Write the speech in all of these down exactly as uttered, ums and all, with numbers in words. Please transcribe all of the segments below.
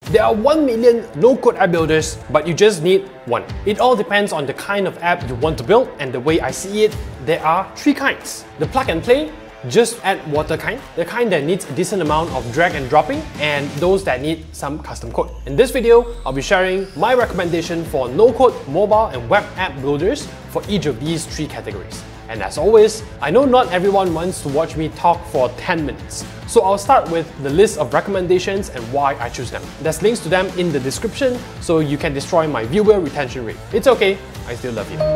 There are one million no-code app builders, but you just need one. It all depends on the kind of app you want to build, and the way I see it, there are three kinds. The plug and play, just add water kind, the kind that needs a decent amount of drag and dropping, and those that need some custom code. In this video, I'll be sharing my recommendation for no-code mobile and web app builders for each of these three categories. And as always, I know not everyone wants to watch me talk for ten minutes, so I'll start with the list of recommendations and why I choose them. There's links to them in the description, so you can destroy my viewer retention rate. It's okay, I still love you.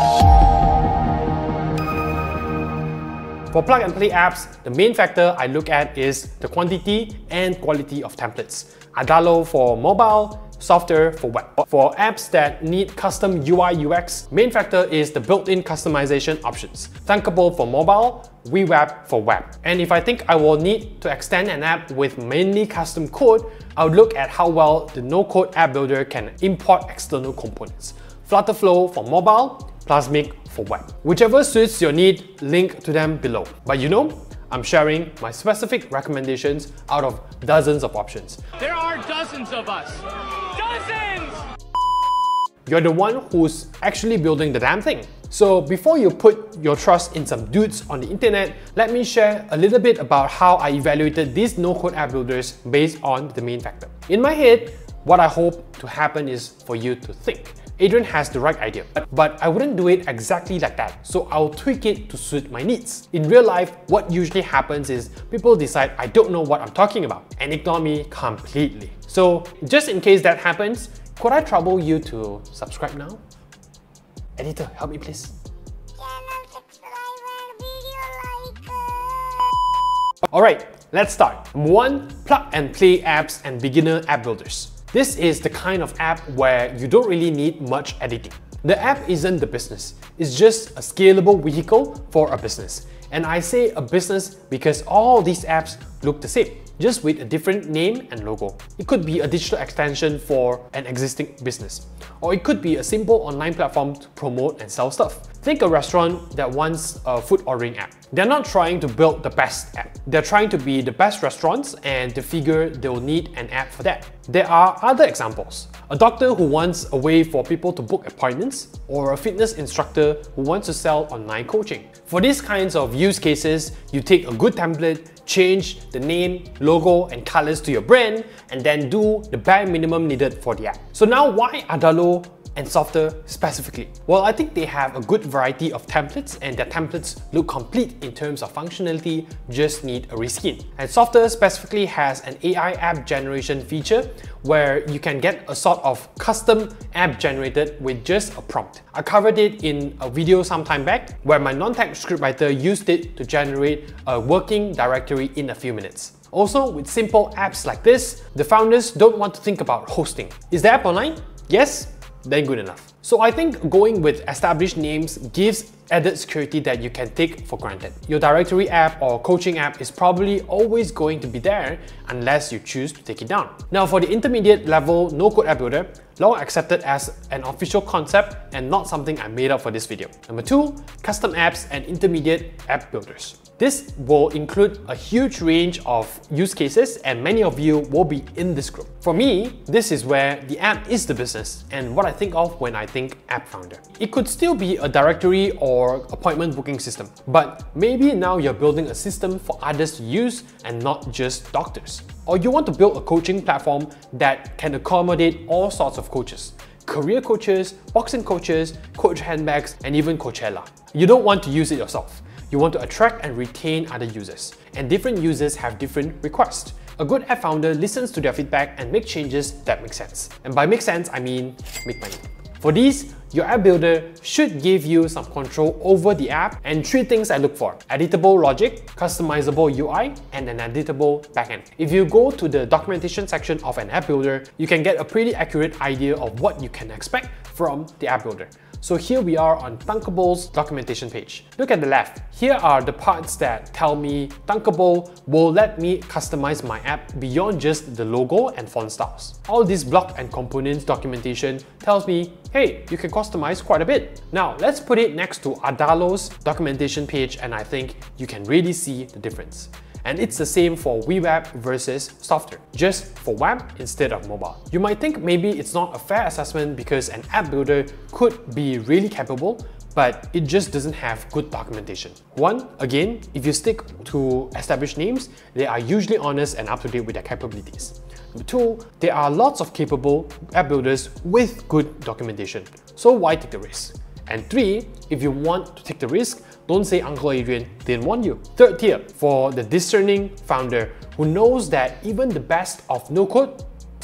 For plug and play apps, the main factor I look at is the quantity and quality of templates. Adalo for mobile, Softer for web. For apps that need custom U I U X, main factor is the built-in customization options. Thunkable for mobile, WeWeb for web. And if I think I will need to extend an app with mainly custom code, I would look at how well the no-code app builder can import external components. Flutterflow for mobile, Plasmic for web. Whichever suits your need, link to them below. But you know, I'm sharing my specific recommendations out of dozens of options. There are dozens of us. Dozens! You're the one who's actually building the damn thing. So before you put your trust in some dudes on the internet, let me share a little bit about how I evaluated these no-code app builders based on the main factor. In my head, what I hope to happen is for you to think, Adrian has the right idea, but I wouldn't do it exactly like that, so I'll tweak it to suit my needs. In real life, what usually happens is people decide I don't know what I'm talking about and ignore me completely. So just in case that happens, could I trouble you to subscribe now? Editor, help me please. Alright, let's start. Number one, plug and play apps and beginner app builders. This is the kind of app where you don't really need much editing. The app isn't the business, it's just a scalable vehicle for a business. And I say a business because all these apps look the same, just with a different name and logo. It could be a digital extension for an existing business, or it could be a simple online platform to promote and sell stuff. Think a restaurant that wants a food ordering app. They're not trying to build the best app. They're trying to be the best restaurants, and they figure they'll need an app for that. There are other examples. A doctor who wants a way for people to book appointments, or a fitness instructor who wants to sell online coaching. For these kinds of use cases, you take a good template, change the name, logo, and colors to your brand, and then do the bare minimum needed for the app. So now why Adalo and Softer specifically? Well, I think they have a good variety of templates, and their templates look complete in terms of functionality, just need a reskin. And Softer specifically has an A I app generation feature where you can get a sort of custom app generated with just a prompt. I covered it in a video some time back where my non-tech scriptwriter used it to generate a working directory in a few minutes. Also, with simple apps like this, the founders don't want to think about hosting. Is the app online? Yes? Then good enough. So I think going with established names gives added security that you can take for granted. Your directory app or coaching app is probably always going to be there unless you choose to take it down. Now for the intermediate level no-code app builder, long accepted as an official concept and not something I made up for this video. Number two, custom apps and intermediate app builders. This will include a huge range of use cases, and many of you will be in this group. For me, this is where the app is the business and what I think of when I think app founder. It could still be a directory or appointment booking system, but maybe now you're building a system for others to use and not just doctors. Or you want to build a coaching platform that can accommodate all sorts of coaches. Career coaches, boxing coaches, coach handbags, and even Coachella. You don't want to use it yourself. You want to attract and retain other users, and different users have different requests. A good app founder listens to their feedback and makes changes that make sense. And by make sense, I mean make money. For these, your app builder should give you some control over the app, and three things I look for: editable logic, customizable U I, and an editable backend. If you go to the documentation section of an app builder, you can get a pretty accurate idea of what you can expect from the app builder. So here we are on Thunkable's documentation page. Look at the left. Here are the parts that tell me Thunkable will let me customize my app beyond just the logo and font styles. All this block and components documentation tells me, hey, you can customize quite a bit. Now let's put it next to Adalo's documentation page, and I think you can really see the difference. And it's the same for web versus software, just for web instead of mobile. You might think maybe it's not a fair assessment because an app builder could be really capable, but it just doesn't have good documentation. One, again, if you stick to established names, they are usually honest and up to date with their capabilities. Number two, there are lots of capable app builders with good documentation, so why take the risk? And three, if you want to take the risk, don't say Uncle Adrian didn't warn you. Third tier, for the discerning founder who knows that even the best of no code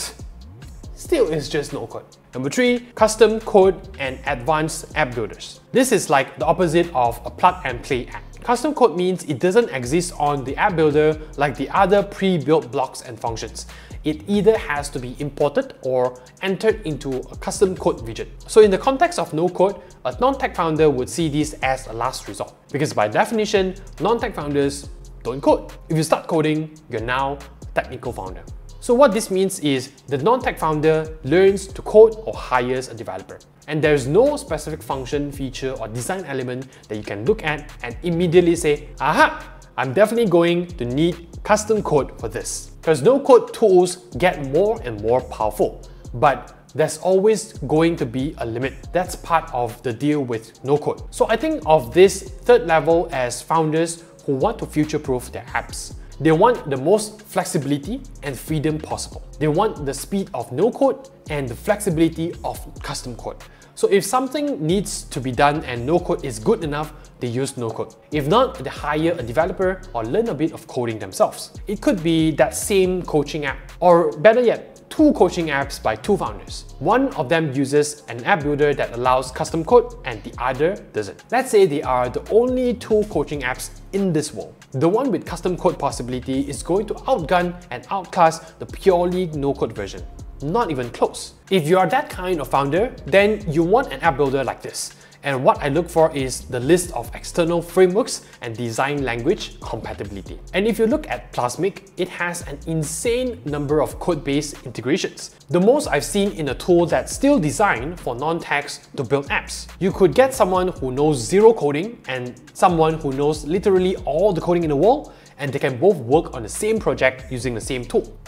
still is just no code. Number three, custom code and advanced app builders. This is like the opposite of a plug and play app. Custom code means it doesn't exist on the app builder like the other pre-built blocks and functions. It either has to be imported or entered into a custom code widget. So in the context of no code, a non-tech founder would see this as a last resort, because by definition, non-tech founders don't code. If you start coding, you're now a technical founder. So what this means is the non-tech founder learns to code or hires a developer. And there's no specific function, feature, or design element that you can look at and immediately say, aha, I'm definitely going to need custom code for this. Because no-code tools get more and more powerful, but there's always going to be a limit. That's part of the deal with no-code. So I think of this third level as founders who want to future-proof their apps. They want the most flexibility and freedom possible. They want the speed of no-code and the flexibility of custom code. So if something needs to be done and no-code is good enough, they use no-code. If not, they hire a developer or learn a bit of coding themselves. It could be that same coaching app, or better yet, two coaching apps by two founders. One of them uses an app builder that allows custom code and the other doesn't. Let's say they are the only two coaching apps in this world. The one with custom code possibility is going to outgun and outclass the purely no-code version. Not even close. If you are that kind of founder, then you want an app builder like this. And what I look for is the list of external frameworks and design language compatibility. And if you look at Plasmic, it has an insane number of code-based integrations. The most I've seen in a tool that's still designed for non-techs to build apps. You could get someone who knows zero coding and someone who knows literally all the coding in the world, and they can both work on the same project using the same tool.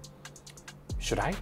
Should I?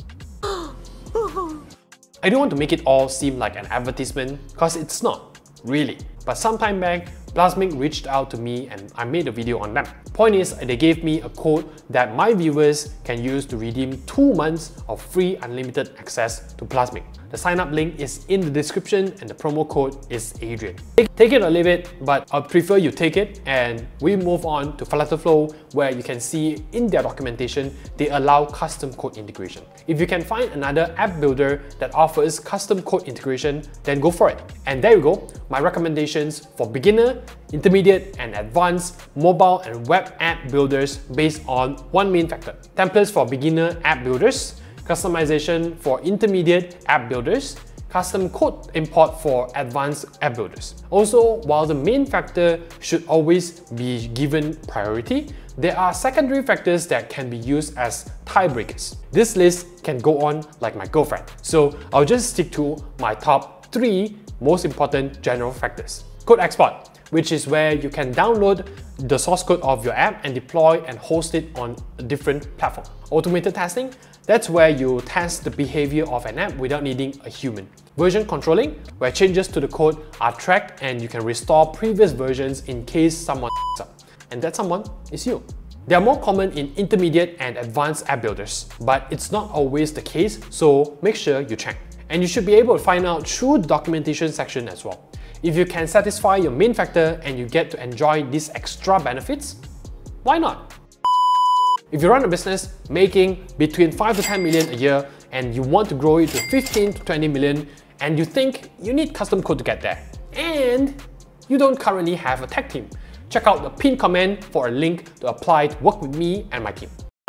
I don't want to make it all seem like an advertisement, because it's not, really. But some time back, Plasmic reached out to me and I made a video on them. Point is, they gave me a code that my viewers can use to redeem two months of free unlimited access to Plasmic. The sign up link is in the description and the promo code is Adrian. Take it or leave it, but I'd prefer you take it, and we move on to Flutterflow, where you can see in their documentation, they allow custom code integration. If you can find another app builder that offers custom code integration, then go for it. And there you go, my recommendations for beginner, intermediate, and advanced mobile and web app builders based on one main factor: templates for beginner app builders, customization for intermediate app builders, custom code import for advanced app builders. Also, while the main factor should always be given priority, there are secondary factors that can be used as tiebreakers. This list can go on like my girlfriend, so I'll just stick to my top three most important general factors. Code export, which is where you can download the source code of your app and deploy and host it on a different platform. Automated testing, that's where you test the behavior of an app without needing a human. Version controlling, where changes to the code are tracked and you can restore previous versions in case someone f***s up. And that someone is you. They are more common in intermediate and advanced app builders, but it's not always the case, so make sure you check. And you should be able to find out through the documentation section as well. If you can satisfy your main factor and you get to enjoy these extra benefits, why not? If you run a business making between five to ten million a year and you want to grow it to fifteen to twenty million, and you think you need custom code to get there, and you don't currently have a tech team, check out the pinned comment for a link to apply to work with me and my team.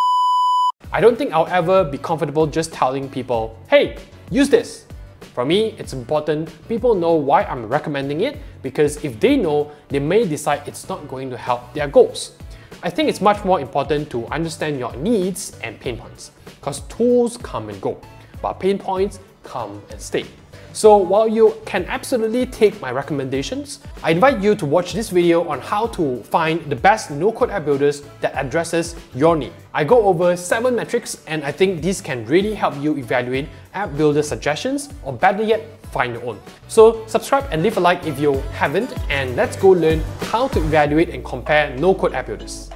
I don't think I'll ever be comfortable just telling people, hey, use this. For me, it's important people know why I'm recommending it, because if they know, they may decide it's not going to help their goals. I think it's much more important to understand your needs and pain points, because tools come and go, but pain points come and stay. So while you can absolutely take my recommendations, I invite you to watch this video on how to find the best no-code app builders that addresses your need. I go over seven metrics, and I think these can really help you evaluate app builder suggestions, or better yet, find your own. So subscribe and leave a like if you haven't, and let's go learn how to evaluate and compare no-code app builders.